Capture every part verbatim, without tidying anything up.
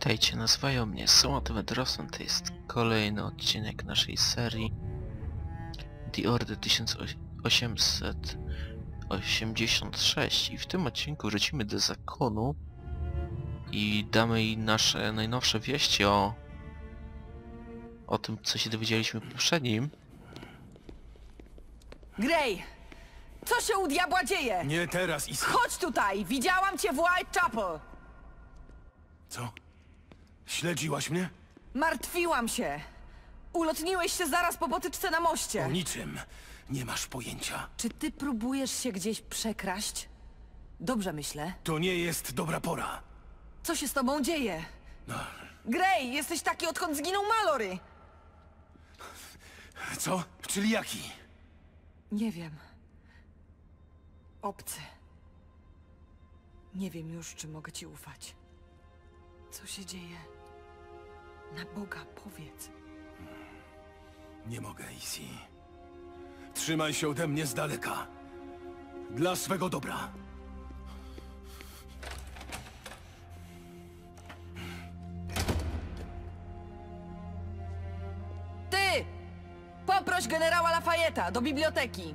Witajcie, nazywają mnie Somat Wędrowson, to jest kolejny odcinek naszej serii The Order tysiąc osiemset osiemdziesiąt sześć i w tym odcinku wrócimy do zakonu i damy jej nasze najnowsze wieści o o tym, co się dowiedzieliśmy w poprzednim. Grey! Co się u diabła dzieje? Nie teraz, Isi. Chodź tutaj! Widziałam cię w Whitechapel! Co? Śledziłaś mnie? Martwiłam się! Ulotniłeś się zaraz po potyczce na moście! O niczym. Nie masz pojęcia. Czy ty próbujesz się gdzieś przekraść? Dobrze myślę. To nie jest dobra pora. Co się z tobą dzieje? No. Grey, jesteś taki, odkąd zginął Mallory! Co? Czyli jaki? Nie wiem. Obcy. Nie wiem już, czy mogę ci ufać. Co się dzieje? Na Boga, powiedz. Nie mogę, Isi. Trzymaj się ode mnie z daleka. Dla swego dobra. Ty! Poproś generała Lafayette'a do biblioteki.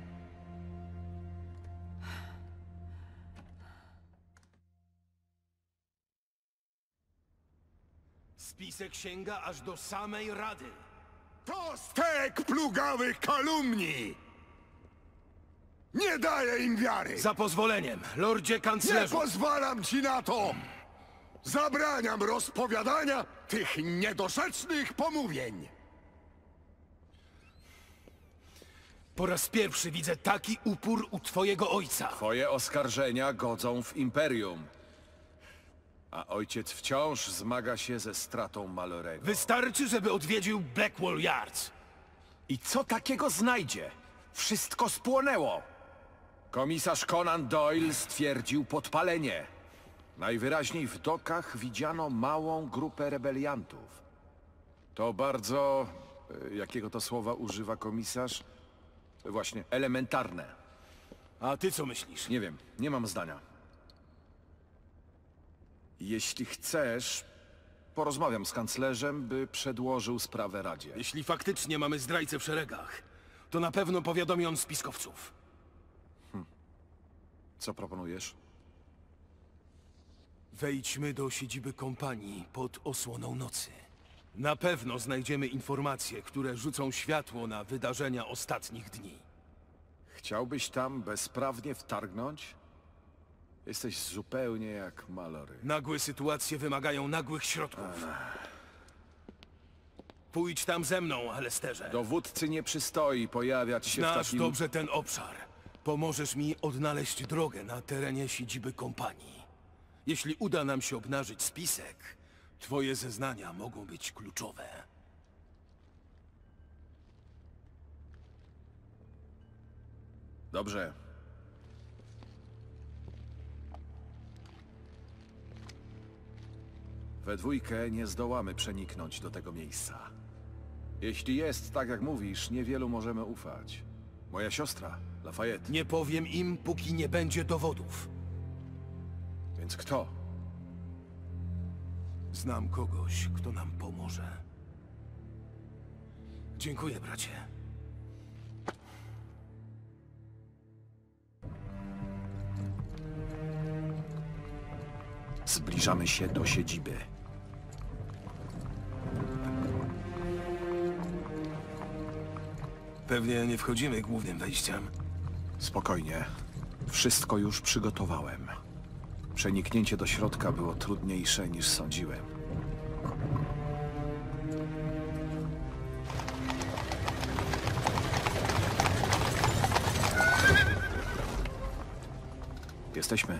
Spisek sięga aż do samej Rady. To stek plugawych kalumnii! Nie daję im wiary! Za pozwoleniem, lordzie Nie kanclerzu. pozwalam ci na to! Zabraniam rozpowiadania tych niedorzecznych pomówień! Po raz pierwszy widzę taki upór u twojego ojca. Twoje oskarżenia godzą w Imperium. A ojciec wciąż zmaga się ze stratą Mallorego. Wystarczy, żeby odwiedził Blackwall Yards. I co takiego znajdzie? Wszystko spłonęło. Komisarz Conan Doyle stwierdził podpalenie. Najwyraźniej w dokach widziano małą grupę rebeliantów. To bardzo... e, jakiego to słowa używa komisarz? Właśnie, elementarne. A ty co myślisz? Nie wiem, nie mam zdania. Jeśli chcesz, porozmawiam z kanclerzem, by przedłożył sprawę Radzie. Jeśli faktycznie mamy zdrajcę w szeregach, to na pewno powiadomi on spiskowców. Co proponujesz? Wejdźmy do siedziby kompanii pod osłoną nocy. Na pewno znajdziemy informacje, które rzucą światło na wydarzenia ostatnich dni. Chciałbyś tam bezprawnie wtargnąć? Jesteś zupełnie jak Mallory. Nagłe sytuacje wymagają nagłych środków. Pójdź tam ze mną, Alesterze. Dowódcy nie przystoi pojawiać się w Znasz takim... dobrze ten obszar. Pomożesz mi odnaleźć drogę na terenie siedziby kompanii. Jeśli uda nam się obnażyć spisek, twoje zeznania mogą być kluczowe. Dobrze. We dwójkę nie zdołamy przeniknąć do tego miejsca. Jeśli jest tak, jak mówisz, niewielu możemy ufać. Moja siostra, Lafayette. Nie powiem im, póki nie będzie dowodów. Więc kto? Znam kogoś, kto nam pomoże. Dziękuję, bracie. Zbliżamy się do siedziby. Pewnie nie wchodzimy głównym wejściem. Spokojnie. Wszystko już przygotowałem. Przeniknięcie do środka było trudniejsze niż sądziłem. Jesteśmy.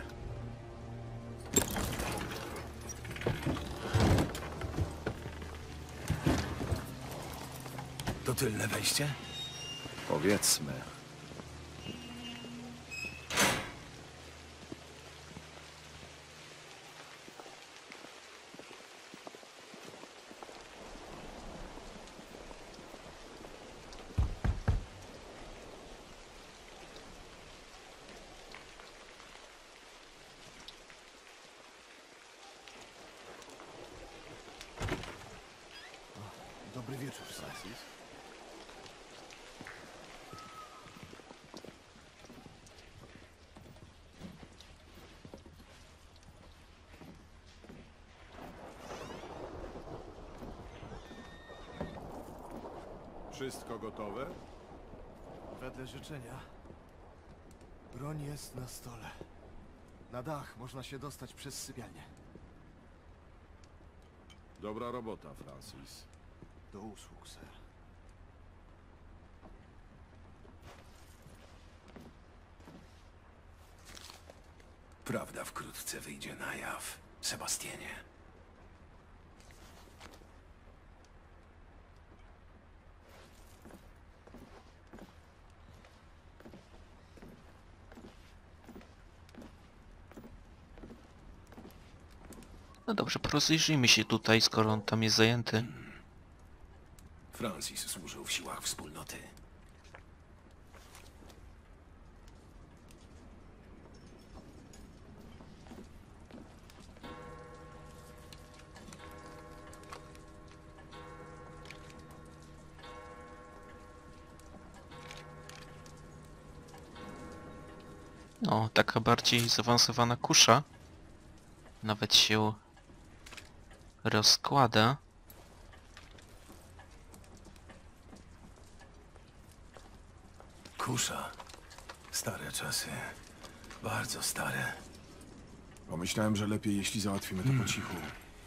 To tylne wejście? Powiedzmy. wdzięczysz, Francis. Wszystko gotowe? Wedle życzenia. Broń jest na stole. Na dach można się dostać przez sypialnię. Dobra robota, Francis. Do usług, sir. Prawda wkrótce wyjdzie na jaw, Sebastianie. No dobrze, porozejrzyjmy się tutaj, skoro on tam jest zajęty. Francis służył w siłach wspólnoty. No, taka bardziej zaawansowana kusza. Nawet się rozkłada. Kusza. Stare czasy. Bardzo stare. Pomyślałem, że lepiej, jeśli załatwimy to po cichu.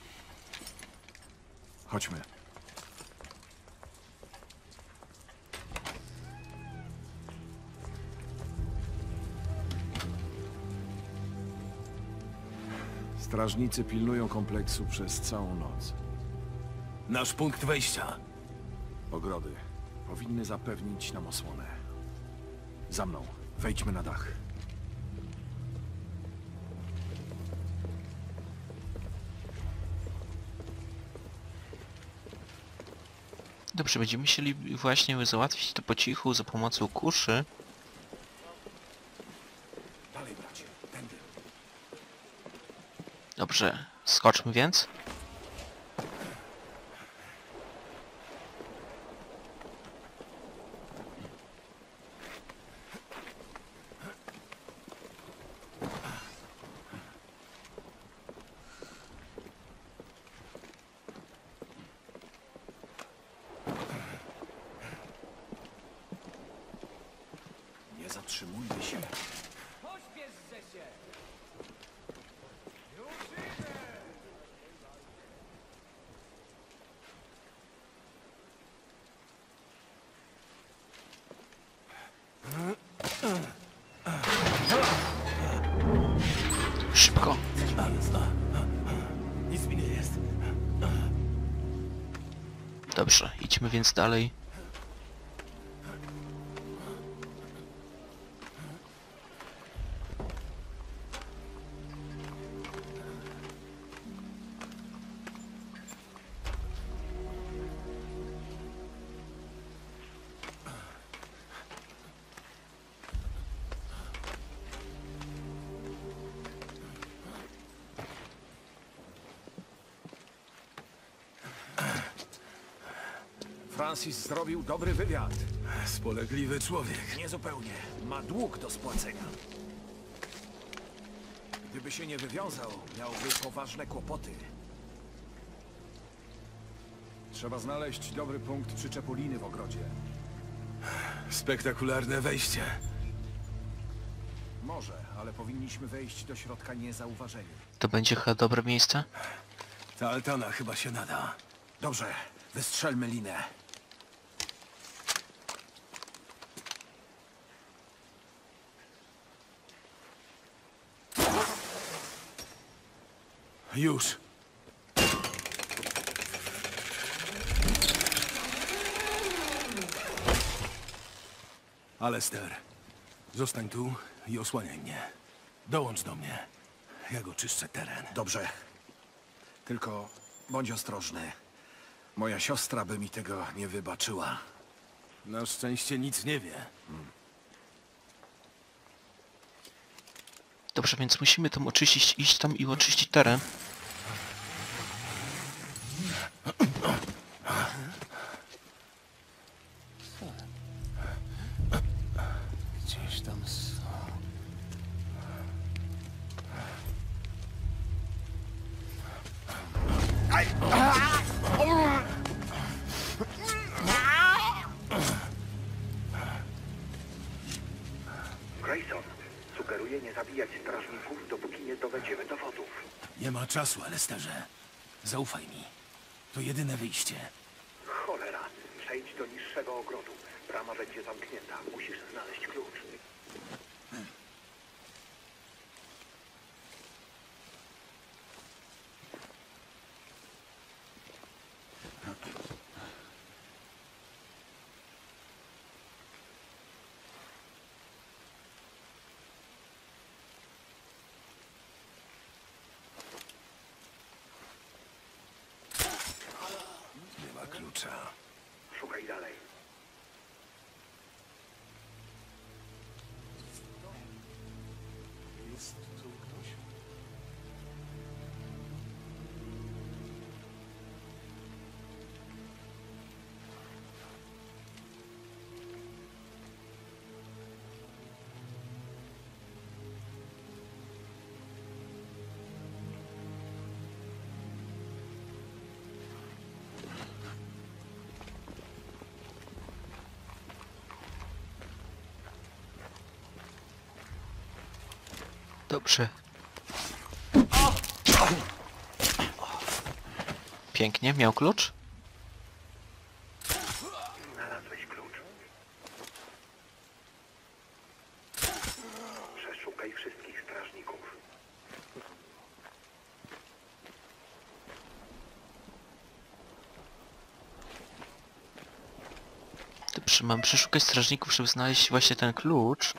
Chodźmy. Strażnicy pilnują kompleksu przez całą noc. Nasz punkt wejścia. Ogrody powinny zapewnić nam osłonę. Za mną. Wejdźmy na dach. Dobrze, będziemy musieli właśnie załatwić to po cichu za pomocą kuszy. Dalej, bracie. Tędy. Dobrze, skoczmy więc. Nie zatrzymujmy się. Szybko. Nic mi nie jest. Dobrze, idźmy więc dalej. Francis zrobił dobry wywiad. Spolegliwy człowiek. Niezupełnie. Ma dług do spłacenia. Gdyby się nie wywiązał, miałby poważne kłopoty. Trzeba znaleźć dobry punkt przyczepu liny w ogrodzie. Spektakularne wejście. Może, ale powinniśmy wejść do środka niezauważeni. To będzie chyba dobre miejsce? Ta altana chyba się nada. Dobrze, wystrzelmy linę. Już. Alester, zostań tu i osłaniaj mnie. Dołącz do mnie. Ja go czyszczę teren. Dobrze. Tylko bądź ostrożny. Moja siostra by mi tego nie wybaczyła. Na szczęście nic nie wie. Dobrze, więc musimy tam oczyścić, iść tam i oczyścić teren. strażników, dopóki nie zdobędziemy dowodów. Nie ma czasu, Alesterze. Zaufaj mi. To jedyne wyjście. Cholera, przejdź do niższego ogrodu. Brama będzie zamknięta. Musisz znaleźć klucz. Nie ma klucza. Szukaj dalej. Jest tu ktoś? Dobrze. Pięknie, miał klucz? Znalazłeś klucz. Przeszukaj wszystkich strażników. Dobrze, mam przeszukać strażników, żeby znaleźć właśnie ten klucz.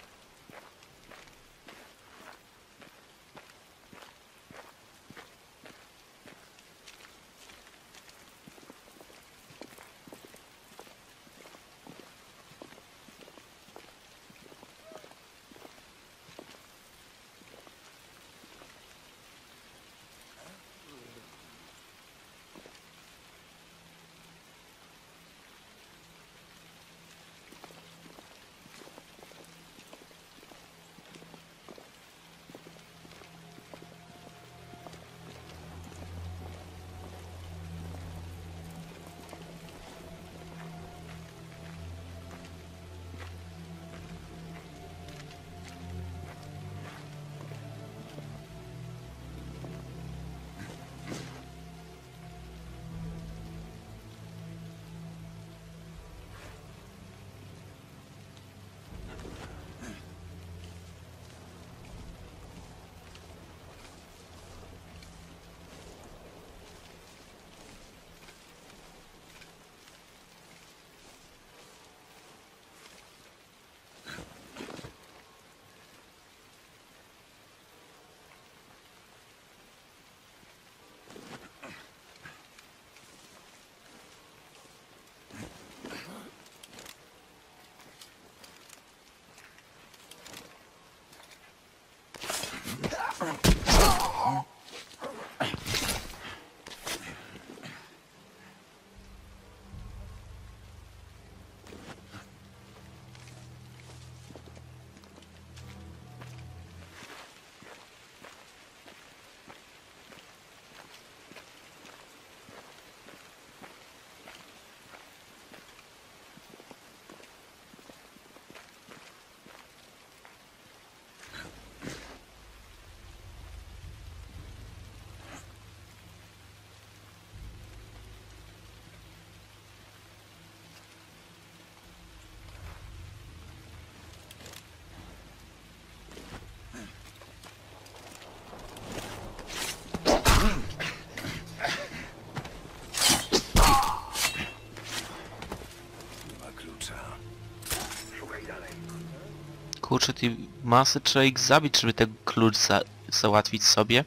Kurczę, tej masy trzeba ich zabić, żeby ten klucz za załatwić sobie.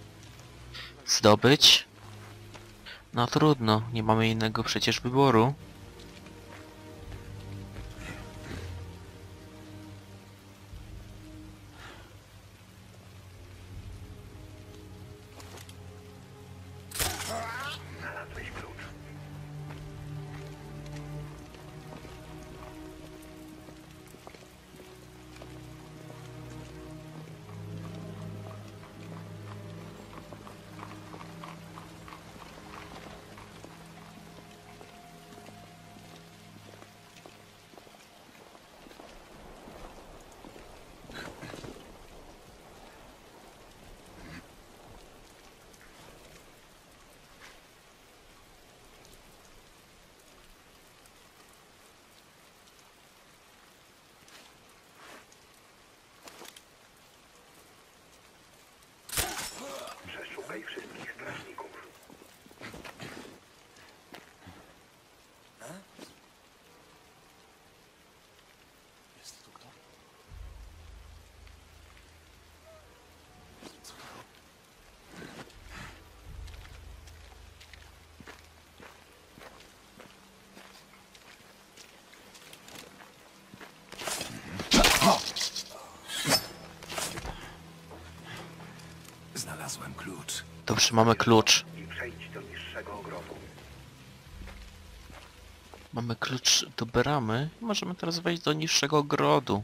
Zdobyć. No trudno, nie mamy innego przecież wyboru. Znalazłeś klucz. Zabadaj wszystkich strażników. Jest tu kto? Co to? Znalazłem klucz. Dobrze, mamy klucz. I przejdź do niższego ogrodu. Mamy klucz do bramy. Możemy teraz wejść do niższego ogrodu.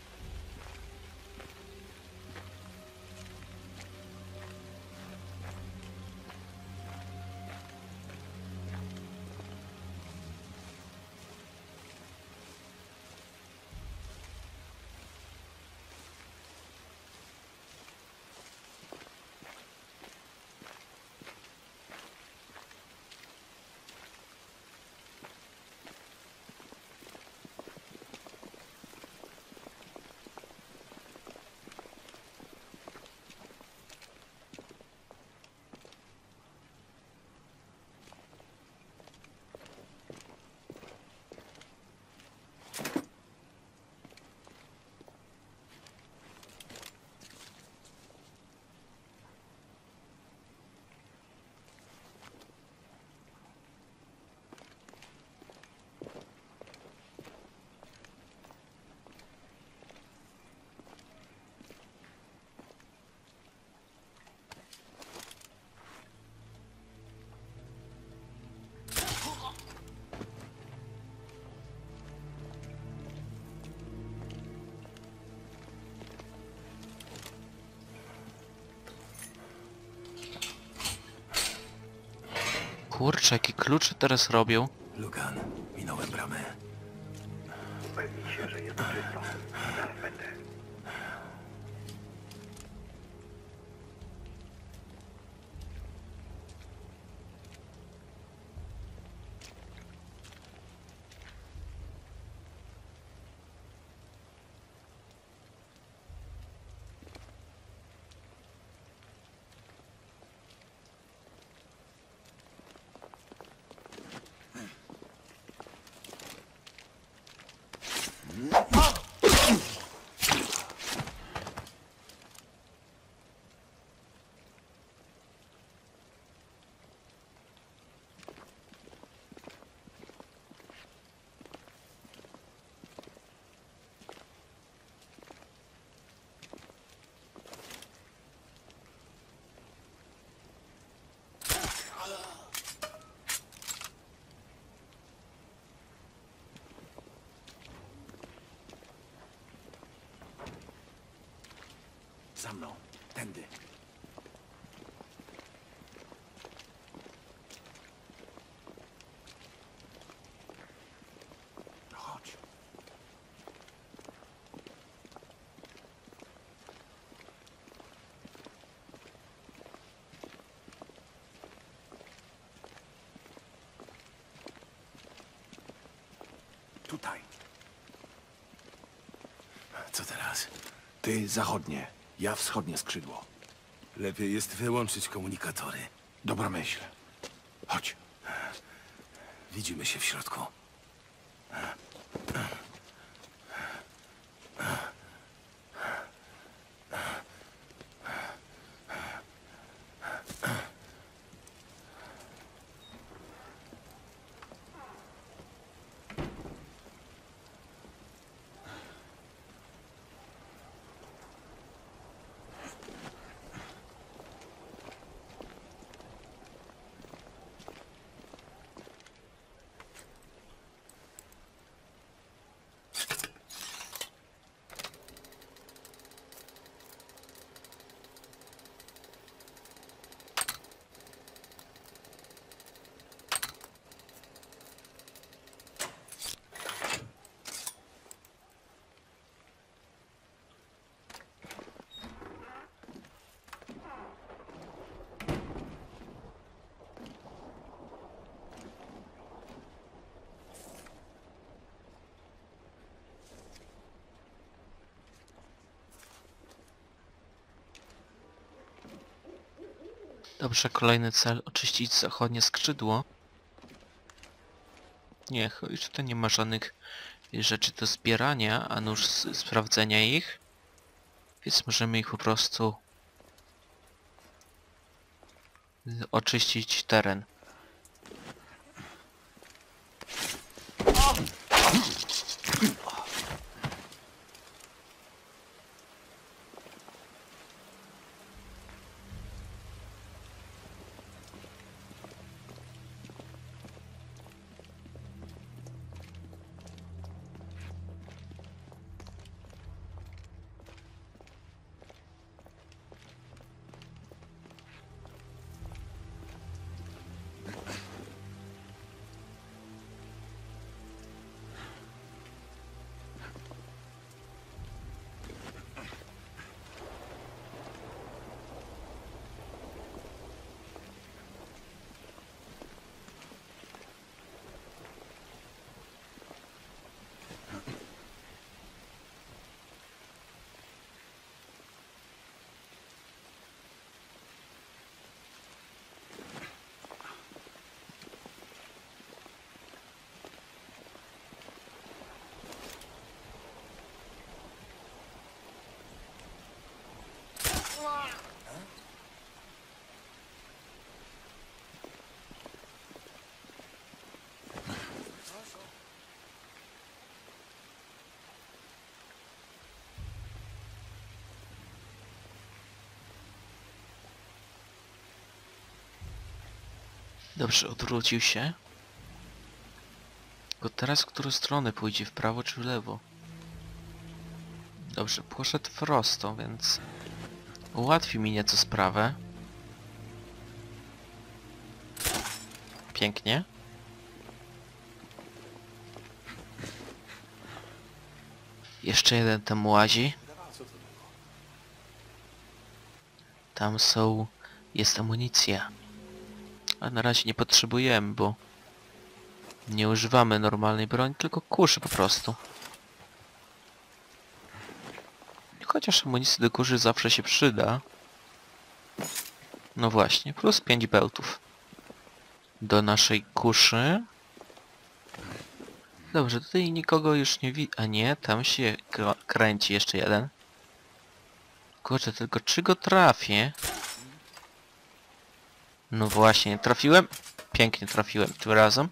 Kurczę, jakie klucze teraz robią? Lugan, minąłem bramę. Upewnij się, że jest czysto. Zaraz będę. Za mną. Tędy. No chodź. Tutaj. Co teraz? Ty zachodnie, ja wschodnie skrzydło. Lepiej jest wyłączyć komunikatory. Dobra myśl. Chodź. Widzimy się w środku. Dobrze, kolejny cel. Oczyścić zachodnie skrzydło. Nie, już tutaj nie ma żadnych rzeczy do zbierania, a nuż s- sprawdzenia ich. Więc możemy ich po prostu y, oczyścić teren. Dobrze, odwrócił się. Tylko teraz w którą stronę pójdzie? W prawo czy w lewo? Dobrze, poszedł w prosto, więc ułatwi mi nieco sprawę. Pięknie. Jeszcze jeden tam łazi. Tam są... jest amunicja. A na razie nie potrzebujemy, bo nie używamy normalnej broni, tylko kuszy po prostu. Chociaż amunicja do kuszy zawsze się przyda. No właśnie, plus pięć bełtów do naszej kuszy. Dobrze, tutaj nikogo już nie widać. A nie, tam się kręci jeszcze jeden. Kurczę, tylko czy go trafię? No właśnie, trafiłem. Pięknie trafiłem tym razem.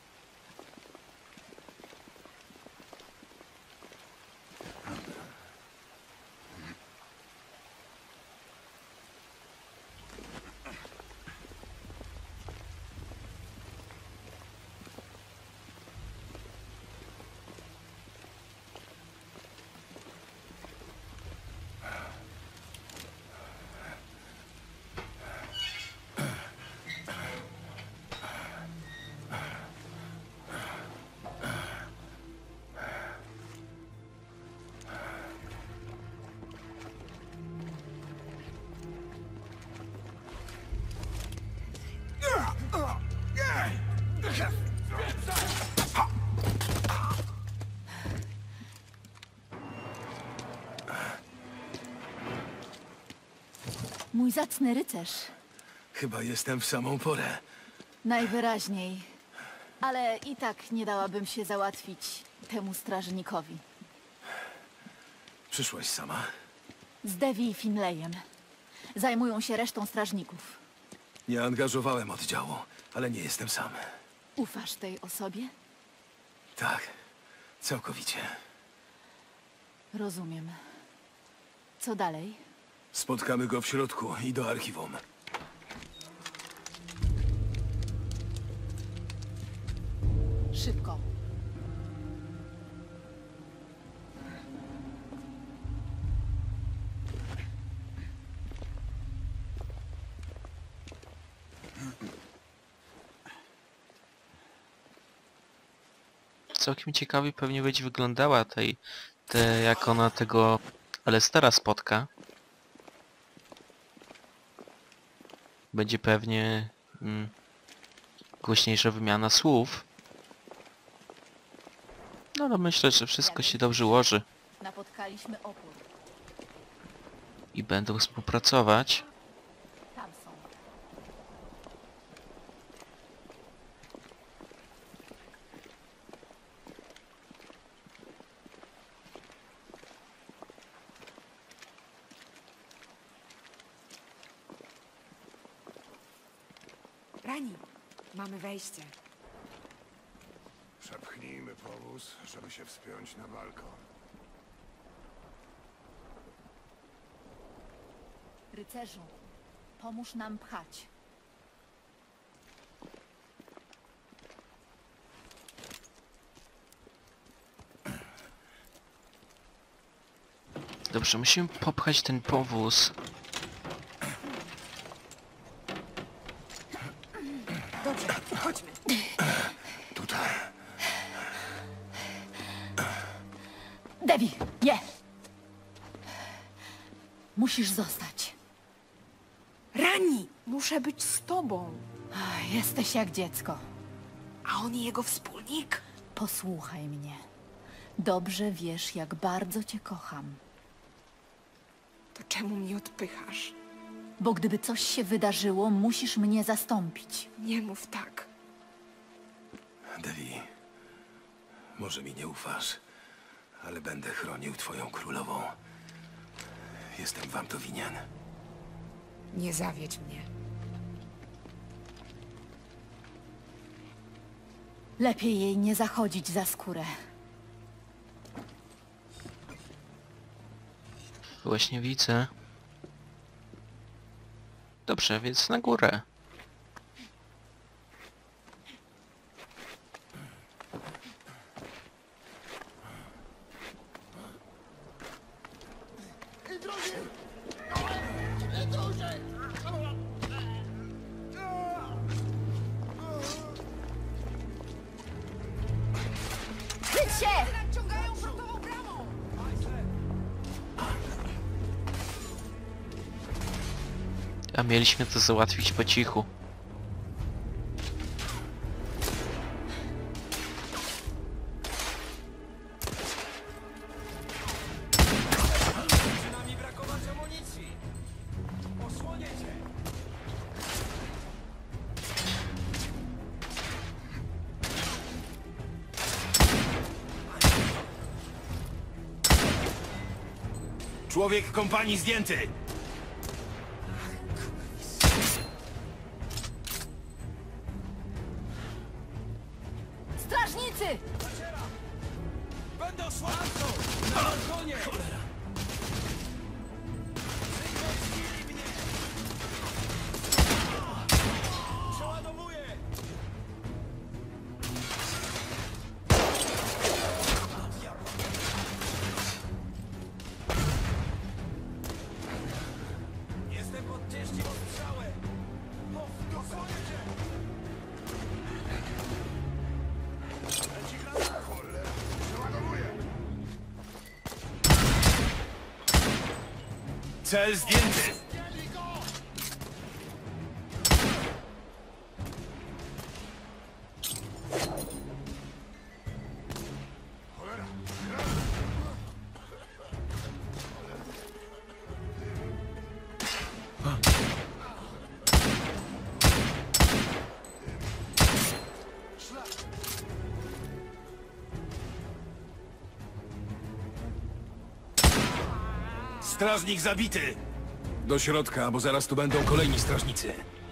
Mój zacny rycerz. Chyba jestem w samą porę. Najwyraźniej. Ale i tak nie dałabym się załatwić temu strażnikowi. Przyszłaś sama? Z Devi i Finlayem. Zajmują się resztą strażników. Nie angażowałem oddziału, ale nie jestem sam. Ufasz tej osobie? Tak, całkowicie. Rozumiem. Co dalej? Spotkamy go w środku i do archiwum. Szybko. Całkiem ciekawie pewnie będzie wyglądała tej, te, jak ona tego Alestera spotka. Będzie pewnie mm, głośniejsza wymiana słów. No ale myślę, że wszystko się dobrze ułoży Napotkaliśmy opór. i będą współpracować. Tam są. Rani, mamy wejście. Przepchnijmy powóz, żeby się wspiąć na balkon. Rycerzu, pomóż nam pchać. Dobrze, musimy popchać ten powóz. Dobrze, chodźmy. Tutaj. Devi, nie! Musisz zostać. Rani, muszę być z tobą. Ach, jesteś jak dziecko. A on i jego wspólnik? Posłuchaj mnie. Dobrze wiesz, jak bardzo cię kocham. To czemu mnie odpychasz? Bo gdyby coś się wydarzyło, musisz mnie zastąpić. Nie mów tak. Devi, może mi nie ufasz, ale będę chronił twoją królową. Jestem wam to winien. Nie zawiedź mnie. Lepiej jej nie zachodzić za skórę. Właśnie widzę. Dobrze, więc na górę. Kryć się! A mieliśmy to załatwić po cichu. Człowiek kompanii zdjęty! Strażnicy! Będę szłachcą! Na balkonie! Cholera! Przeładowuję! Jestem pod ciężkim ostrzałem! Dosłonię cię! Cel zdjęty! Strażnik zabity! Do środka, bo zaraz tu będą kolejni strażnicy.